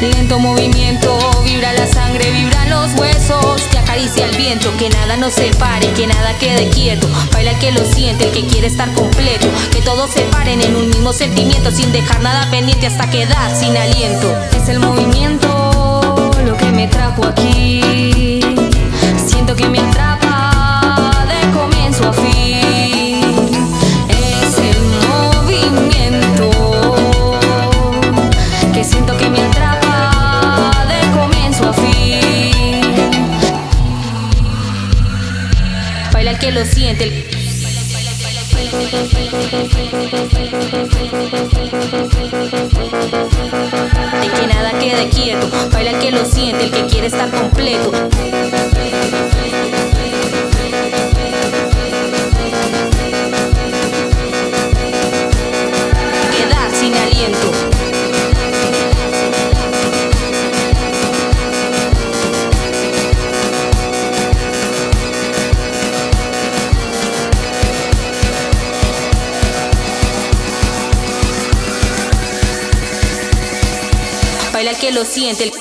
Lento movimiento, vibra la sangre, vibran los huesos. Te acaricia el viento, que nada nos separe, que nada quede quieto. Baila el que lo siente, el que quiere estar completo. Que todos se paren en un mismo sentimiento, sin dejar nada pendiente hasta quedar sin aliento. Es el movimiento lo que me trajo aquí. Siento que me atrapa de comienzo a fin. Es el movimiento que siento que me atrapa de comienzo a fin. Baila el que lo siente, el que nada quede quieto. Baila el que lo siente, el que quiere estar completo. Quedar sin aliento. Baila el que lo siente,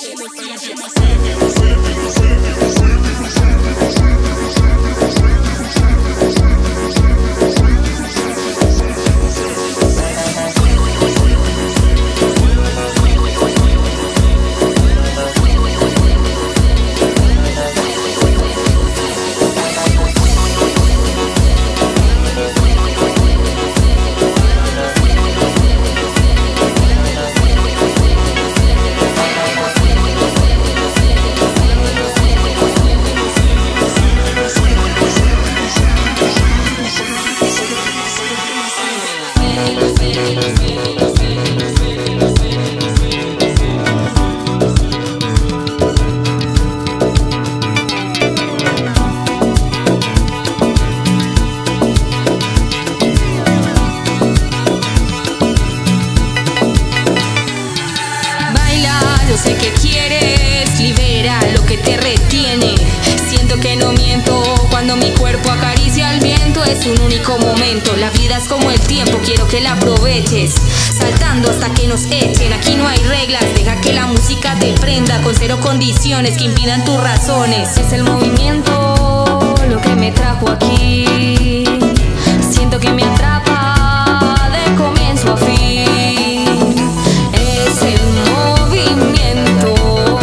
yo sé que quieres, libera lo que te retiene. Siento que no miento cuando mi cuerpo acaricia el viento. Es un único momento, la vida es como el tiempo, quiero que la aproveches. Saltando hasta que nos echen, aquí no hay reglas. Deja que la música te prenda con cero condiciones que impidan tus razones. Es el movimiento lo que me trajo aquí. Siento que me atrapa de comienzo a fin. Es el movimiento,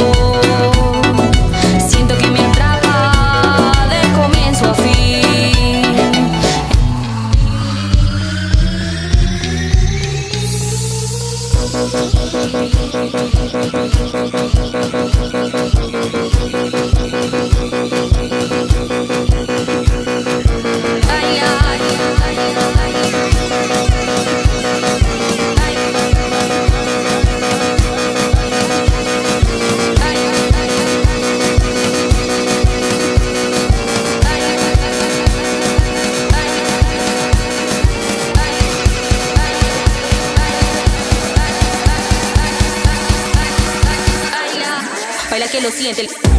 siento que me atrapa de comienzo a fin. Baila que lo siente.